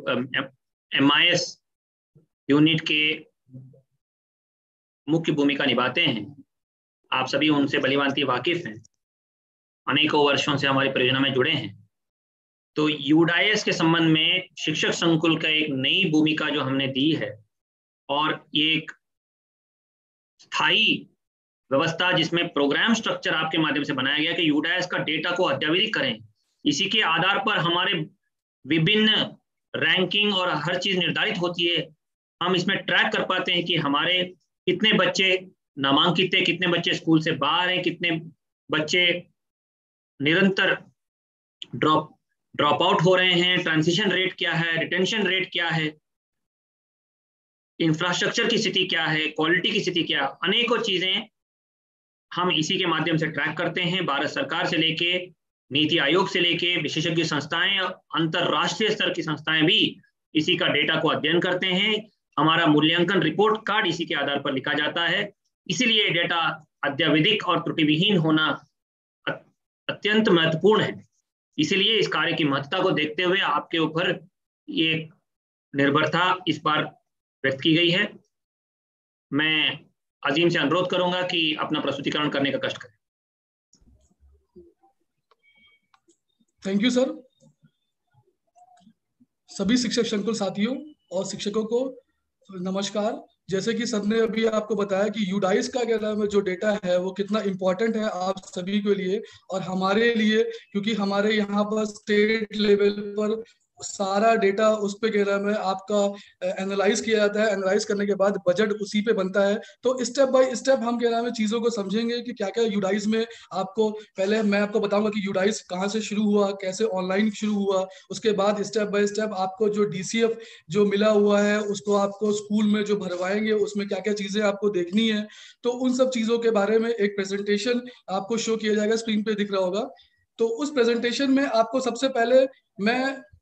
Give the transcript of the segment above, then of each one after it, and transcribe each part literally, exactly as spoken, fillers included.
M I S unit के मुख्य भूमिका निभाते हैं, आप सभी उनसे भलीभांति वाकिफ हैं, अनेकों वर्षों से हमारी परियोजना में जुड़े हैं। तो यूडाइस के संबंध में शिक्षक संकुल का एक नई भूमिका जो हमने दी है, और ये एक स्थायी व्यवस्था जिसमें प्रोग्राम स्ट्रक्चर आपके माध्यम से बनाया गया कि यूडाइस का डेटा को अद्यतन करें। इसी के आधार पर हमारे विभिन्न रैंकिंग और हर चीज निर्धारित होती है। हम इसमें ट्रैक कर पाते हैं कि हमारे कितने बच्चे नामांकित है, कितने बच्चे स्कूल से बाहर हैं, कितने बच्चे निरंतर ड्रॉप ड्रॉप आउट हो रहे हैं, ट्रांजिशन रेट क्या है, रिटेंशन रेट क्या है, इंफ्रास्ट्रक्चर की स्थिति क्या है, क्वालिटी की स्थिति क्या है, अनेकों चीजें हम इसी के माध्यम से ट्रैक करते हैं। भारत सरकार से लेके नीति आयोग से लेके विशेषज्ञ संस्थाएं, अंतरराष्ट्रीय स्तर की संस्थाएं भी इसी का डेटा को अध्ययन करते हैं। हमारा मूल्यांकन रिपोर्ट कार्ड इसी के आधार पर लिखा जाता है। इसीलिए डेटा अद्यविधिक और त्रुटिविहीन होना अत्यंत महत्वपूर्ण है। इसीलिए इस कार्य की महत्ता को देखते हुए आपके ऊपर ये निर्भरता इस बार व्यक्त की गई है। मैं अजीम से अनुरोध करूंगा कि अपना प्रस्तुतिकरण करने का कष्ट करें। Thank you sir. सभी शिक्षक संकुल साथियों और शिक्षकों को नमस्कार। जैसे कि सर ने अभी आपको बताया कि यूडाइस का क्या नाम है जो डेटा है वो कितना इम्पोर्टेंट है आप सभी के लिए और हमारे लिए, क्योंकि हमारे यहाँ पर स्टेट लेवल पर सारा डेटा उस पे कह रहा है आपका एनालाइज किया जाता है। एनालाइज करने के बाद बजट उसी पे बनता है। तो स्टेप बाय स्टेप हम कह रहे हैं चीजों को समझेंगे कि क्या क्या यूडाइस में आपको, पहले मैं आपको बताऊंगा कि यूडाइस कहाँ से शुरू हुआ, कैसे ऑनलाइन शुरू हुआ, उसके बाद स्टेप बाय स्टेप आपको जो डीसीएफ जो मिला हुआ है उसको आपको स्कूल में जो भरवाएंगे उसमें क्या क्या चीजें आपको देखनी है। तो उन सब चीजों के बारे में एक प्रेजेंटेशन आपको शो किया जाएगा, स्क्रीन पे दिख रहा होगा। तो उस प्रेजेंटेशन में आपको सबसे पहले मैं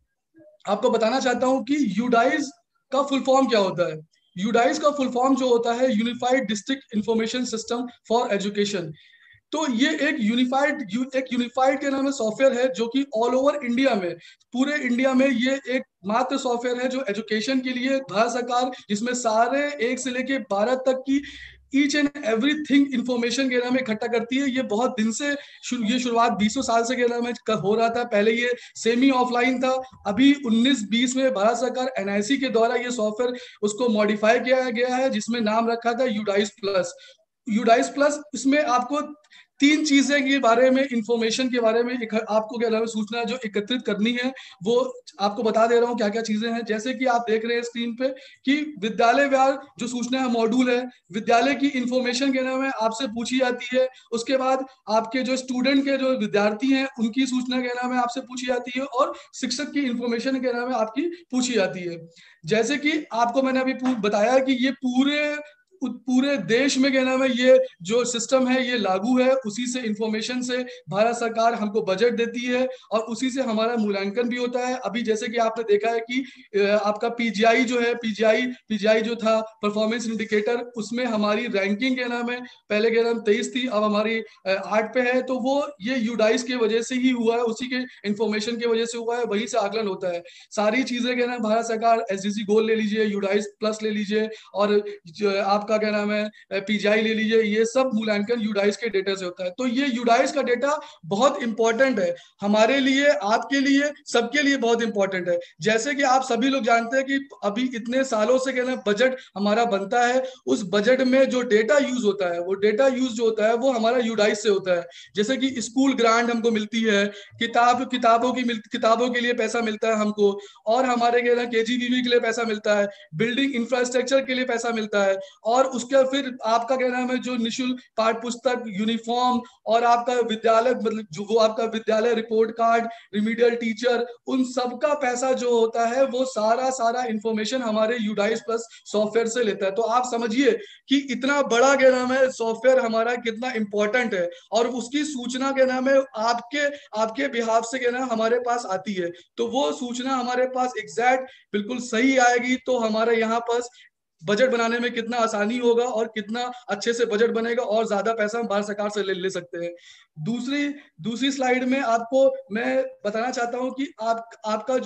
आपको बताना चाहता हूं कि यूडाइस का फुल फॉर्म क्या होता है। यूडाइस का फुल फॉर्म जो होता है unified district information system for education. तो ये एक यूनिफाइड एक यूनिफाइड के नाम सॉफ्टवेयर है जो कि ऑल ओवर इंडिया में, पूरे इंडिया में ये एक मात्र सॉफ्टवेयर है जो एजुकेशन के लिए भारत सरकार, जिसमें सारे एक से लेके बारह तक की ईच एंड एवरीथिंग इंफॉर्मेशन के नाम में इकट्ठा करती है। ये बहुत दिन से शुरू, ये शुरुआत बीसों साल से के नाम में हो रहा था। पहले ये सेमी ऑफलाइन था। अभी उन्नीस बीस में भारत सरकार एनआईसी के द्वारा ये सॉफ्टवेयर उसको मॉडिफाई किया गया है, जिसमें नाम रखा था यूडाइस प्लस। यूडाइस प्लस इसमें आपको तीन चीजें के बारे में, इंफॉर्मेशन के बारे में आपको क्या नाम सूचना जो एकत्रित करनी है वो आपको बता दे रहा हूँ क्या क्या चीजें हैं। जैसे कि आप देख रहे हैं स्क्रीन पे कि विद्यालय व्यार जो सूचना है मॉड्यूल है, विद्यालय की इंफॉर्मेशन के नाम है आपसे पूछी जाती है। उसके बाद आपके जो स्टूडेंट के जो विद्यार्थी हैं उनकी सूचना के नाम है आपसे पूछी जाती है, और शिक्षक की इंफॉर्मेशन के नाम है आपकी पूछी जाती है। जैसे कि आपको मैंने अभी बताया कि ये पूरे पूरे देश में क्या नाम है ये जो सिस्टम है ये लागू है। उसी से इंफॉर्मेशन से भारत सरकार हमको बजट देती है और उसी से हमारा मूल्यांकन भी होता है। अभी जैसे कि आपने देखा है कि आपका पीजीआई जो है, पीजीआई पीजीआई जो था परफॉर्मेंस इंडिकेटर, उसमें हमारी रैंकिंग क्या नाम है पहले क्या नाम तेईस थी, अब हमारी आठ पे है। तो वो ये यूडाइस की वजह से ही हुआ है, उसी के इंफॉर्मेशन की वजह से हुआ है, वही से आकलन होता है। सारी चीजें क्या नाम भारत सरकार एसडीजी गोल्ड ले लीजिए, यूडाइस प्लस ले लीजिए और आपका क्या नाम है पीजीआई ले लीजिए, ये सब मूल्यांकन यूडाइस के डेटा से होता है। तो ये यूडाइस का डेटा बहुत इंपॉर्टेंट है हमारे लिए, आपके लिए, सबके लिए बहुत इंपॉर्टेंट है। जैसे कि आप सभी लोग जानते हैं कि अभी इतने सालों से कहना बजट हमारा बनता है, उस बजट में जो डेटा यूज होता है वो डेटा यूज जो होता है वो हमारा यूडाइस से होता है। जैसे कि स्कूल ग्रांट हमको मिलती है, किताब किताबों की किताबों के लिए पैसा मिलता है हमको, और हमारे कहना केजीबीवी के लिए पैसा मिलता है, बिल्डिंग इंफ्रास्ट्रक्चर के लिए पैसा मिलता है, और उसका फिर आपका क्या नाम है जो निःशुल्क पाठ्य पुस्तक, यूनिफॉर्म और आपका विद्यालय मतलब जो वो आपका विद्यालय रिपोर्ट कार्ड, रिमीडियल टीचर, उन सब का पैसा जो होता है वो सारा सारा इंफॉर्मेशन हमारे यूडाइस प्लस सॉफ्टवेयर से लेता है। तो आप समझिए कि इतना बड़ा क्या नाम है सॉफ्टवेयर हमारा कितना इंपॉर्टेंट है, और उसकी सूचना क्या नाम है आपके आपके बिहाफ से क्या नाम हमारे पास आती है। तो वो सूचना हमारे पास एग्जैक्ट बिल्कुल सही आएगी तो हमारे यहाँ पास बजट बनाने में कितना आसानी होगा और कितना अच्छे से बजट बनेगा और ज्यादा पैसा हम भारत सरकार से ले, ले सकते हैं। दूसरी दूसरी स्लाइड में आपको मैं बताना चाहता हूं कि आप आपका जो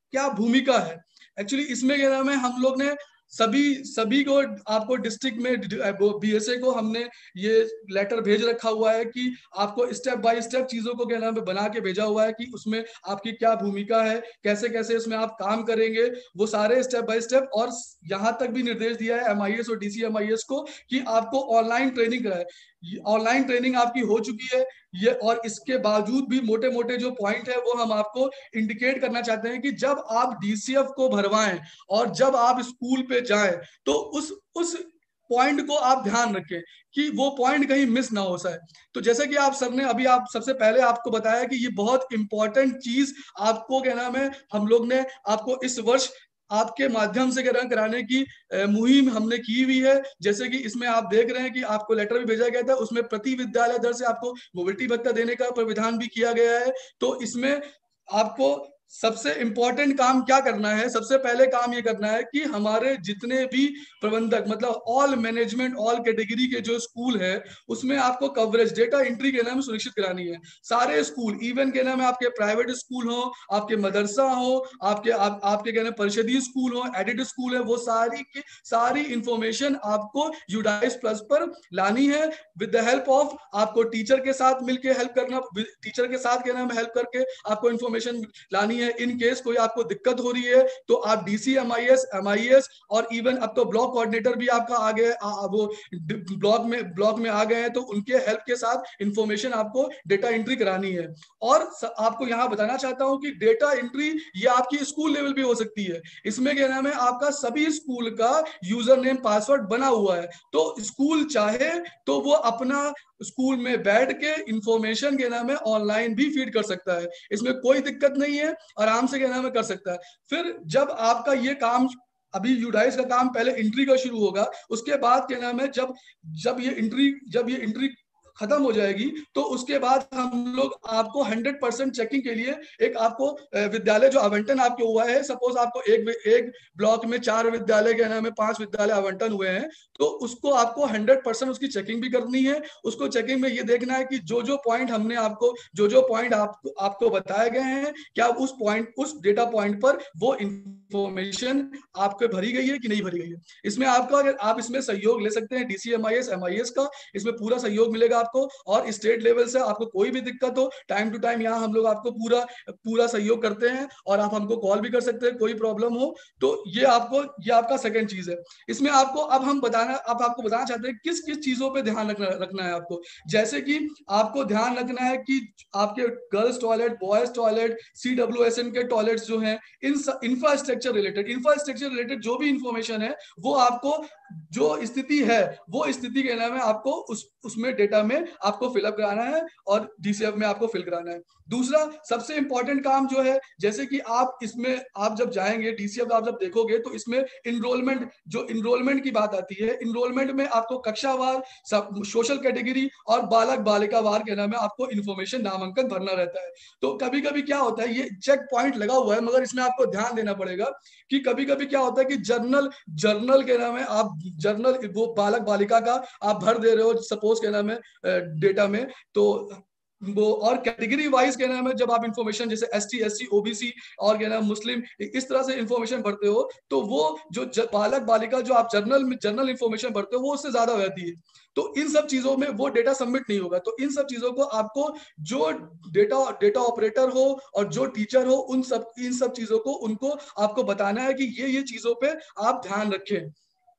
क्या भूमिका है। एक्चुअली इसमें क्या नाम है, हम लोग ने सभी सभी को, आपको डिस्ट्रिक्ट में बीएसए को हमने ये लेटर भेज रखा हुआ है कि आपको स्टेप बाय स्टेप चीजों को क्या नाम है बना के भेजा हुआ है कि उसमें आपकी क्या भूमिका है, कैसे कैसे उसमें आप काम करेंगे, वो सारे स्टेप बाय स्टेप। और यहाँ तक भी निर्देश दिया है एमआईएस और डीसीएमआईएस को कि आपको ऑनलाइन ट्रेनिंग कराए। ऑनलाइन ट्रेनिंग आपकी हो चुकी है ये, और इसके बावजूद भी मोटे मोटे जो पॉइंट है वो हम आपको इंडिकेट करना चाहते हैं कि जब आप डीसीएफ को भरवाएं और जब आप स्कूल पे जाएं तो उस उस पॉइंट को आप ध्यान रखें कि वो पॉइंट कहीं मिस ना हो जाए। तो जैसे कि आप सर ने अभी आप सबसे पहले आपको बताया कि ये बहुत इंपॉर्टेंट चीज आपको क्या नाम है, हम लोग ने आपको इस वर्ष आपके माध्यम से कराने की मुहिम हमने की हुई है। जैसे कि इसमें आप देख रहे हैं कि आपको लेटर भी भेजा गया था, उसमें प्रति विद्यालय दर से आपको मोबिलिटी भत्ता देने का प्राविधान भी किया गया है। तो इसमें आपको सबसे इंपॉर्टेंट काम क्या करना है, सबसे पहले काम ये करना है कि हमारे जितने भी प्रबंधक, मतलब ऑल मैनेजमेंट ऑल कैटेगरी के जो स्कूल है उसमें आपको कवरेज डेटा एंट्री के नाम सुनिश्चित करानी है। सारे स्कूल, इवन के नाम आपके प्राइवेट स्कूल हो, आपके मदरसा हो, आपके आप, आपके कहने परिषदीय स्कूल हो, एडिड स्कूल है, वो सारी की सारी इंफॉर्मेशन आपको यूडाइस प्लस पर लानी है विद द हेल्प ऑफ, आपको टीचर के साथ मिलकर हेल्प करना, टीचर के साथ क्या नाम हेल्प करके आपको इंफॉर्मेशन लानी है। इन केस कोई आपको दिक्कत हो रही है तो आप डीसी, एमआईएस, एमआईएस और इवन अब तो ब्लॉक कोऑर्डिनेटर भी आपका आ गया, वो ब्लॉक में ब्लॉक में आ गए हैं, तो उनके हेल्प के साथ इंफॉर्मेशन आपको डेटा एंट्री करानी है। और आपको यहां बताना चाहता हूं कि डेटा एंट्री ये आपकी स्कूल लेवल भी हो सकती है। इसमें क्या नाम है, आपका सभी स्कूल का यूजर नेम पासवर्ड बना हुआ है, तो स्कूल चाहे तो वो अपना स्कूल में बैठ के इंफॉर्मेशन के नाम है ऑनलाइन भी फीड कर सकता है। इसमें कोई दिक्कत नहीं है, आराम से क्या नाम है कर सकता है। फिर जब आपका ये काम, अभी यूडाइस का काम पहले एंट्री का शुरू होगा, उसके बाद क्या नाम है जब जब ये एंट्री जब ये एंट्री खत्म हो जाएगी तो उसके बाद हम लोग आपको हंड्रेड परसेंट चेकिंग के लिए एक आपको विद्यालय जो आवंटन आपके हुआ है, सपोज आपको एक एक ब्लॉक में चार विद्यालय के नाम है पांच विद्यालय आवंटन हुए हैं, तो उसको आपको हंड्रेड परसेंट उसकी चेकिंग भी करनी है। उसको चेकिंग में ये देखना है कि जो जो पॉइंट हमने आपको जो जो पॉइंट आपको आपको बताए गए हैं, क्या उस पॉइंट उस डेटा पॉइंट पर वो इंफॉर्मेशन आपको भरी गई है कि नहीं भरी गई है। इसमें आपका अगर आप इसमें सहयोग ले सकते हैं डीसीएमआईएस एमआईएस का, इसमें पूरा सहयोग मिलेगा आपको। और स्टेट लेवल से आपको कोई भी दिक्कत हो, टाइम टू टाइम यहाँ हम लोग आपको पूरा पूरा सहयोग करते हैं, और आप हमको कॉल भी कर सकते हैं कोई प्रॉब्लम हो तो। ये आपको ये आपका सेकंड चीज है। इसमें आपको अब हम बताना अब आपको बताना चाहते हैं किस किस चीजों पे ध्यान रखना रखना है आपको। जैसे कि आपको ध्यान रखना है कि आपके girls toilet, boys toilet, CWSN के टॉयलेट्स जो हैं, इन इंफ्रास्ट्रक्चर रिलेटेड इंफ्रास्ट्रक्चर रिलेटेड जो भी इंफॉर्मेशन है वो आपको, जो स्थिति है वो स्थिति के नाम है आपको उस उसमें डेटा में आपको फिलअप कराना है और डीसीएफ में आपको फिल कराना है। दूसरा सबसे इंपॉर्टेंट काम जो है, जैसे कि आप इसमें आप जब जाएंगे डीसीएफ आप जब देखोगे तो इसमें इनरोलमेंट, जो इनरोलमेंट की बात आती है, इनरोलमेंट में आपको कक्षावार, सोशल कैटेगरी और बालक बालिका वार के नाम है आपको इन्फॉर्मेशन नामांकन भरना रहता है। तो कभी कभी क्या होता है, ये चेक पॉइंट लगा हुआ है मगर इसमें आपको ध्यान देना पड़ेगा कि कभी कभी क्या होता है कि जर्नल जर्नल के नाम है आप जर्नल वो बालक बालिका का आप भर दे रहे हो सपोज के नाम है डेटा में, तो वो और कैटेगरी वाइज क्या नाम है जब आप इंफॉर्मेशन जैसे S T S C OBC और क्या नाम मुस्लिम इस तरह से इंफॉर्मेशन भरते हो, तो वो जो बालक बालिका जो आप जर्नल में जर्नल इंफॉर्मेशन भरते हो वो उससे ज्यादा रहती है। तो इन सब चीजों में वो डेटा सबमिट नहीं होगा। तो इन सब चीजों को आपको जो डेटा डेटा ऑपरेटर हो और जो टीचर हो उन सब इन सब चीजों को उनको आपको बताना है कि ये ये चीजों पे आप ध्यान रखें।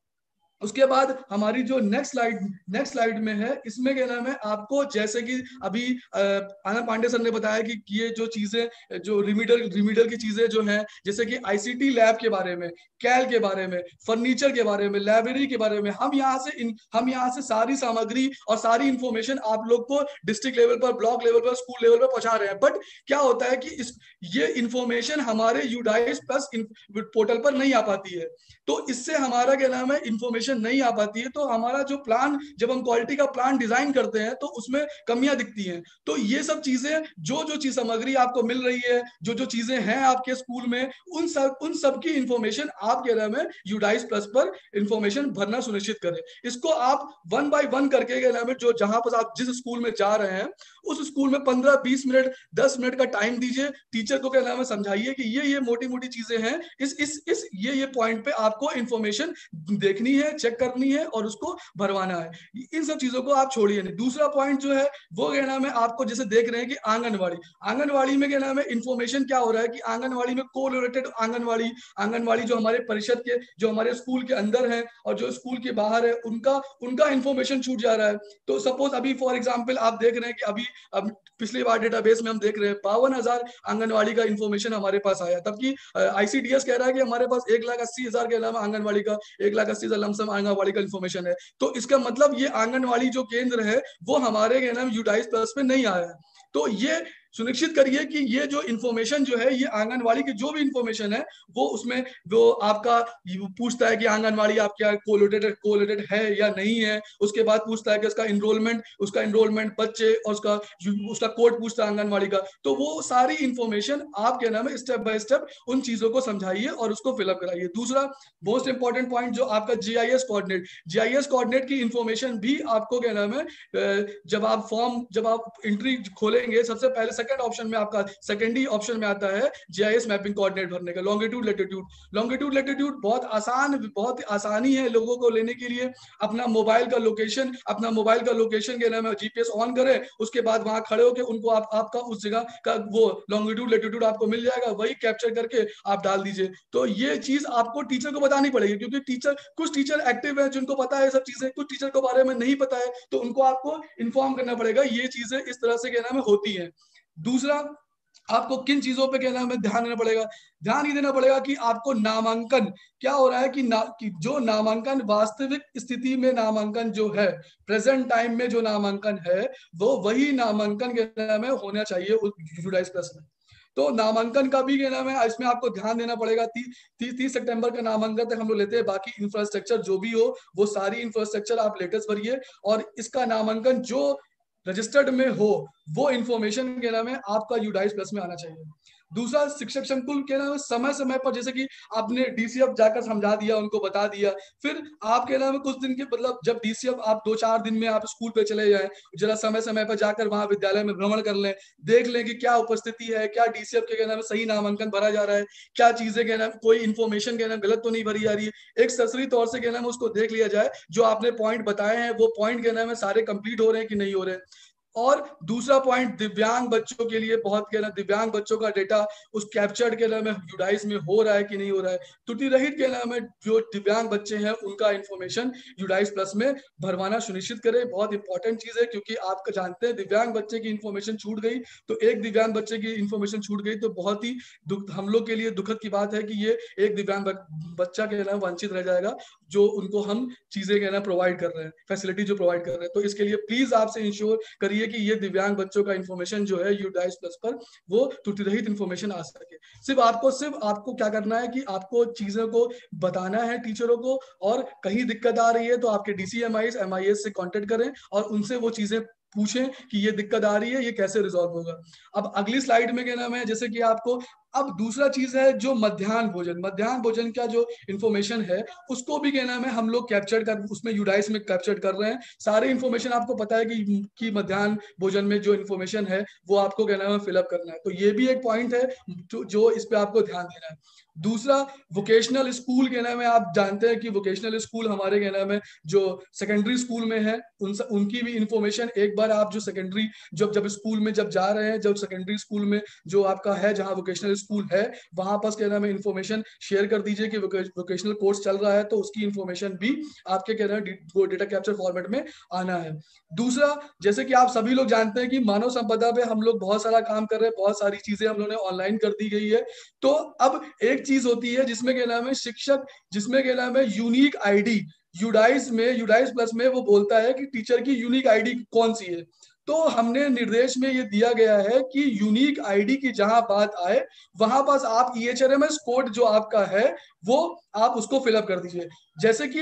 उसके बाद हमारी जो नेक्स्ट स्लाइड नेक्स्ट स्लाइड में है, इसमें क्या नाम है आपको, जैसे कि अभी आनंद पांडे सर ने बताया कि ये जो चीजें जो रिमीडल रिमीडल की चीजें जो हैं, जैसे कि आईसीटी लैब के बारे में, कैल के बारे में, फर्नीचर के बारे में, लाइब्रेरी के बारे में, हम यहाँ से इन, हम यहाँ से सारी सामग्री और सारी इंफॉर्मेशन आप लोग को डिस्ट्रिक्ट लेवल पर, ब्लॉक लेवल पर, स्कूल लेवल पर पहुंचा रहे हैं। बट क्या होता है कि इस ये इंफॉर्मेशन हमारे यूडाइस प्लस पोर्टल पर नहीं आ पाती है, तो इससे हमारा क्या नाम है इंफॉर्मेशन नहीं आ पाती है। तो हमारा जो प्लान, जब हम क्वालिटी का प्लान डिजाइन करते हैं तो उसमें कमियां दिखती हैं। तो ये सब चीजें, जो जो चीज सामग्री आपको मिल रही है, जो जो चीजें हैं आपके स्कूल में, उन सब उन सब की इंफॉर्मेशन आप कह रहे हैं यूडाइस प्लस पर इंफॉर्मेशन भरना सुनिश्चित करें। इसको आप वन बाय वन करके कह रहे हैं, जो जहां पर आप जिस स्कूल में जा रहे हैं उस स्कूल में पंद्रह बीस मिनट दस मिनट का टाइम दीजिए, टीचर को क्या नाम है समझाइए कि ये ये मोटी मोटी चीजें हैं, इस इस इस ये ये पॉइंट पे आपको इंफॉर्मेशन देखनी है, चेक करनी है और उसको भरवाना है। इन सब चीजों को आप छोड़िए नहीं। दूसरा पॉइंट जो है वो क्या नाम है, आपको जैसे देख रहे हैं कि आंगनवाड़ी आंगनवाड़ी में क्या नाम है इंफॉर्मेशन क्या हो रहा है कि आंगनवाड़ी में कोलैबोरेटेड आंगनवाड़ी आंगनवाड़ी जो हमारे परिषद के, जो हमारे स्कूल के अंदर है और जो स्कूल के बाहर है, उनका उनका इंफॉर्मेशन छूट जा रहा है। तो सपोज अभी फॉर एग्जांपल आप देख रहे हैं कि अभी अब पिछली बार डेटाबेस में हम देख रहे हैं बावन हजार आंगनवाड़ी का इंफॉर्मेशन हमारे पास आया, तबकि आईसीडीएस कह रहा है कि हमारे पास एक लाख अस्सी हजार के अलावा आंगनवाड़ी का एक लाख अस्सी हजार लमसम आंगनवाड़ी का इंफॉर्मेशन है। तो इसका मतलब ये आंगनवाड़ी जो केंद्र है वो हमारे क्या नाम यूडाइस प्लस पे नहीं आया है। तो ये सुनिश्चित करिए कि ये जो इन्फॉर्मेशन जो है, ये आंगनवाड़ी की जो भी इन्फॉर्मेशन है वो उसमें वो आपका पूछता है कि आंगनवाड़ी आपका कोलैबोरेटेड कोलैबोरेटेड है या नहीं है। उसके बाद पूछता है कि उसका इनरोलमेंट उसका इनरोलमेंट बच्चे और उसका उसका कोड पूछता है आंगनवाड़ी का। तो वो सारी इन्फॉर्मेशन आप क्या नाम है स्टेप बाय स्टेप उन चीजों को समझाइए और उसको फिलअप कराइए। दूसरा मोस्ट इंपॉर्टेंट पॉइंट जो आपका जीआईएस कोऑर्डिनेट जीआईएस कोऑर्डिनेट की इन्फॉर्मेशन भी आपको क्या नाम है, जब आप फॉर्म जब आप एंट्री खोलेंगे सबसे पहले सेकंड ऑप्शन में आपका सेकेंडरी ऑप्शन में आता है जीआईएस मैपिंग कोऑर्डिनेट भरने का, लॉन्गिट्यूड लैटिट्यूड। लॉन्गिट्यूड लैटिट्यूड बहुत आसान बहुत आसानी है लोगों को लेने के लिए। अपना मोबाइल का लोकेशन अपना मोबाइल का लोकेशन के नाम है जीपीएस ऑन करें, उसके बाद वहां खड़े होकर उनको आप आपका उस जगह का वो लॉन्गिट्यूड लैटिट्यूड आपको मिल जाएगा, वही कैप्चर करके आप डाल दीजिए। तो ये चीज आपको टीचर को बतानी पड़ेगी, क्योंकि टीचर कुछ टीचर एक्टिव है जिनको पता है सब चीजें, कुछ टीचर को बारे में नहीं पता है, तो उनको आपको इन्फॉर्म करना पड़ेगा। ये चीजें इस तरह से क्या नाम है होती है। दूसरा, आपको किन चीजों पे क्या नाम है ध्यान देना पड़ेगा, ध्यान ये देना पड़ेगा कि आपको नामांकन क्या हो रहा है कि, ना, कि जो नामांकन वास्तविक स्थिति में नामांकन जो है प्रेजेंट टाइम में जो नामांकन है वो वही नामांकन के नाम है होना चाहिए यूडाइस प्लस में। तो नामांकन का भी क्या नाम है इसमें आपको ध्यान देना पड़ेगा। तीस तीस सितंबर का नामांकन तक हम लोग लेते हैं, बाकी इंफ्रास्ट्रक्चर जो भी हो वो सारी इंफ्रास्ट्रक्चर आप लेटेस्ट भरिए और इसका नामांकन जो रजिस्टर्ड में हो वो इंफॉर्मेशन के नाम है आपका यूडाइस प्लस में आना चाहिए। दूसरा, शिक्षक संकुल के नाम समय समय पर जैसे कि आपने डीसीएफ जाकर समझा दिया, उनको बता दिया, फिर आपके नाम कुछ दिन के मतलब जब डीसीएफ आप दो चार दिन में आप स्कूल पे चले जाएं, जरा समय समय पर जाकर वहां विद्यालय में भ्रमण कर लें, देख लें कि क्या उपस्थिति है, क्या डीसीएफ के नाम सही नामांकन भरा जा रहा है, क्या चीजें के नाम कोई इन्फॉर्मेशन के नाम गलत तो नहीं भरी जा रही है। एक सरसरी तौर से क्या नाम उसको देख लिया जाए, जो आपने पॉइंट बताए हैं वो पॉइंट के नाम है सारे कंप्लीट हो रहे हैं कि नहीं हो रहे हैं। और दूसरा पॉइंट, दिव्यांग बच्चों के लिए बहुत क्या ना दिव्यांग बच्चों का डेटा उस कैप्चर्ड के नाम है यूडाइस में हो रहा है कि नहीं हो रहा है। त्रुटि रहित के नाम है जो दिव्यांग बच्चे हैं उनका इंफॉर्मेशन यूडाइस प्लस में भरवाना सुनिश्चित करें। बहुत इंपॉर्टेंट चीज है, क्योंकि आप जानते हैं दिव्यांग बच्चे की इंफॉर्मेशन छूट गई तो एक दिव्यांग बच्चे की इंफॉर्मेशन छूट गई तो बहुत ही दुख हम लोग के लिए दुखद की बात है कि ये एक दिव्यांग बच्चा के नाम वंचित रह जाएगा, जो उनको हम चीजें कहना प्रोवाइड कर रहे हैं, फैसिलिटी जो प्रोवाइड कर रहे हैं। तो इसके लिए प्लीज आपसे इंश्योर करिए कि ये दिव्यांग बच्चों का इंफॉर्मेशन जो है यूडाइस प्लस पर वो त्रुटि रहित इंफॉर्मेशन आ सके। सिर्फ आपको सिर्फ आपको क्या करना है कि आपको चीजों को बताना है टीचरों को, और कहीं दिक्कत आ रही है तो आपके डीसीएमआईएस एमआईएस से कांटेक्ट करें और उनसे वो चीजें पूछें कि ये दिक्कत आ रही है, ये कैसे रिजॉल्व होगा। अब अगली स्लाइड में क्या नाम है, जैसे कि आपको अब दूसरा चीज है जो मध्याह्न भोजन मध्याह्न भोजन का जो इन्फॉर्मेशन है उसको भी क्या नाम है हम लोग कैप्चर कर उसमें यूडाइस में कैप्चर कर रहे हैं। सारे इन्फॉर्मेशन आपको पता है कि, कि मध्याह्न भोजन में जो इन्फॉर्मेशन है वो आपको क्या नाम है फिलअप करना है। तो ये भी एक पॉइंट है जो, जो इस पे आपको ध्यान देना है। दूसरा, वोकेशनल स्कूल के नाम है, आप जानते हैं कि वोकेशनल स्कूल हमारे क्या नाम है जो सेकेंडरी स्कूल में है उन उनकी भी इंफॉर्मेशन एक बार आप जो सेकेंडरी जब जब स्कूल में जब जा रहे हैं, जब सेकेंडरी स्कूल में जो आपका है जहां वोकेशनल स्कूल है वहां पर क्या नाम है इंफॉर्मेशन शेयर कर दीजिए कि वोकेशनल कोर्स चल रहा है, तो उसकी इंफॉर्मेशन भी आपके क्या नाम है डेटा कैप्चर फॉर्मेट में आना है। दूसरा, जैसे कि आप सभी लोग जानते हैं कि मानव संपदा पे हम लोग बहुत सारा काम कर रहे हैं, बहुत सारी चीजें हम लोगों ने ऑनलाइन कर दी गई है। तो अब एक चीज होती है जिसमें क्या नाम है शिक्षक जिसमें क्या नाम है यूनिक आईडी यूडाइस में यूडाइस प्लस में वो बोलता है कि टीचर की यूनिक आईडी कौन सी है। तो हमने निर्देश में ये दिया गया है कि यूनिक आईडी की जहां बात आए वहां पास आप ईएचआरएमएस कोड जो आपका है वो आप उसको फिलअप कर दीजिए। जैसे कि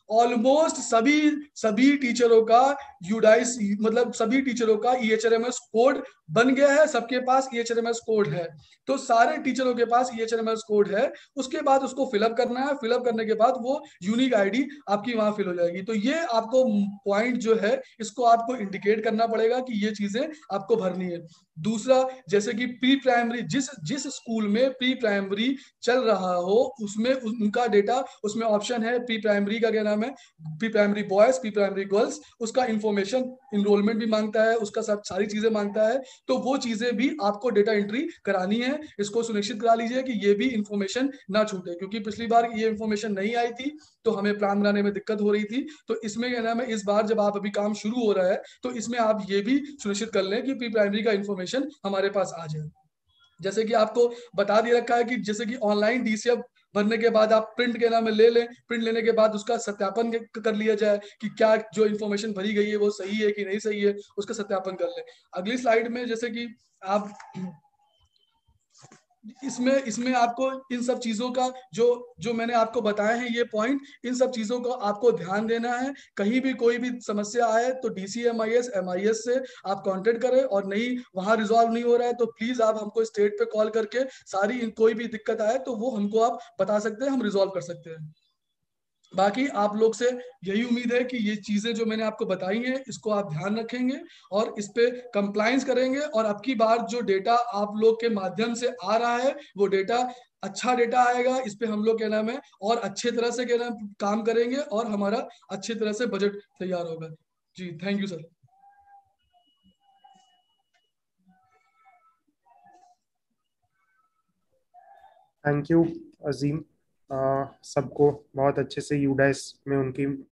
ऑलमोस्ट सभी सभी टीचरों का यूडाइस मतलब सभी टीचरों का E H R M S code बन गया है, सबके पास E H R M S code है। तो सारे टीचरों के पास E H R M S code है, उसके बाद उसको फिलअप करना है, फिलअप करने के बाद वो यूनिक आईडी आपकी वहां फिल हो जाएगी। तो ये आपको पॉइंट जो है इसको आपको इंडिकेट करना पड़ेगा कि ये चीजें आपको भरनी है। दूसरा, जैसे कि प्री प्राइमरी, जिस जिस स्कूल में प्री प्राइमरी चल रहा हो उसमें उनका डेटा, उसमें ऑप्शन है प्री प्राइमरी का क्या नाम है, pre primary boys, pre primary girls, उसका इंफॉर्मेशन इनरोलमेंट भी मांगता है, उसका सब सारी चीजें मांगता है। तो वो चीजें भी आपको डेटा एंट्री करानी है। इसको सुनिश्चित करा लीजिए कि ये भी इंफॉर्मेशन ना छूटे, क्योंकि पिछली बार ये इंफॉर्मेशन नहीं आई थी तो हमें प्लान बनाने में दिक्कत हो रही थी। तो इसमें क्या नाम है, इस बार जब आप अभी काम शुरू हो रहा है तो इसमें आप ये भी सुनिश्चित कर लें कि प्री प्राइमरी का इंफॉर्मेशन हमारे पास आ जाए। जैसे कि आपको बता दिया रखा है कि जैसे कि ऑनलाइन डी सी एफ भरने के बाद आप प्रिंट के नाम में ले लें, प्रिंट लेने के बाद उसका सत्यापन कर लिया जाए कि क्या जो इन्फॉर्मेशन भरी गई है वो सही है कि नहीं सही है, उसका सत्यापन कर लें। अगली स्लाइड में जैसे कि आप इसमें इसमें आपको इन सब चीजों का जो जो मैंने आपको बताए हैं ये पॉइंट, इन सब चीजों को आपको ध्यान देना है। कहीं भी कोई भी समस्या आए तो D C M I S M I S से आप कांटेक्ट करें, और नहीं वहां रिजॉल्व नहीं हो रहा है तो प्लीज आप हमको स्टेट पे कॉल करके सारी कोई भी दिक्कत आए तो वो हमको आप बता सकते हैं, हम रिजॉल्व कर सकते हैं। बाकी आप लोग से यही उम्मीद है कि ये चीजें जो मैंने आपको बताई हैं इसको आप ध्यान रखेंगे और इस पे कंप्लायंस करेंगे, और अब की बार जो डेटा आप लोग के माध्यम से आ रहा है वो डेटा अच्छा डेटा आएगा। इस पे हम लोग क्या नाम है और अच्छे तरह से क्या नाम काम करेंगे और हमारा अच्छी तरह से बजट तैयार होगा। जी thank you sir. Thank you Azeem. सबको बहुत अच्छे से यूडाइस में उनकी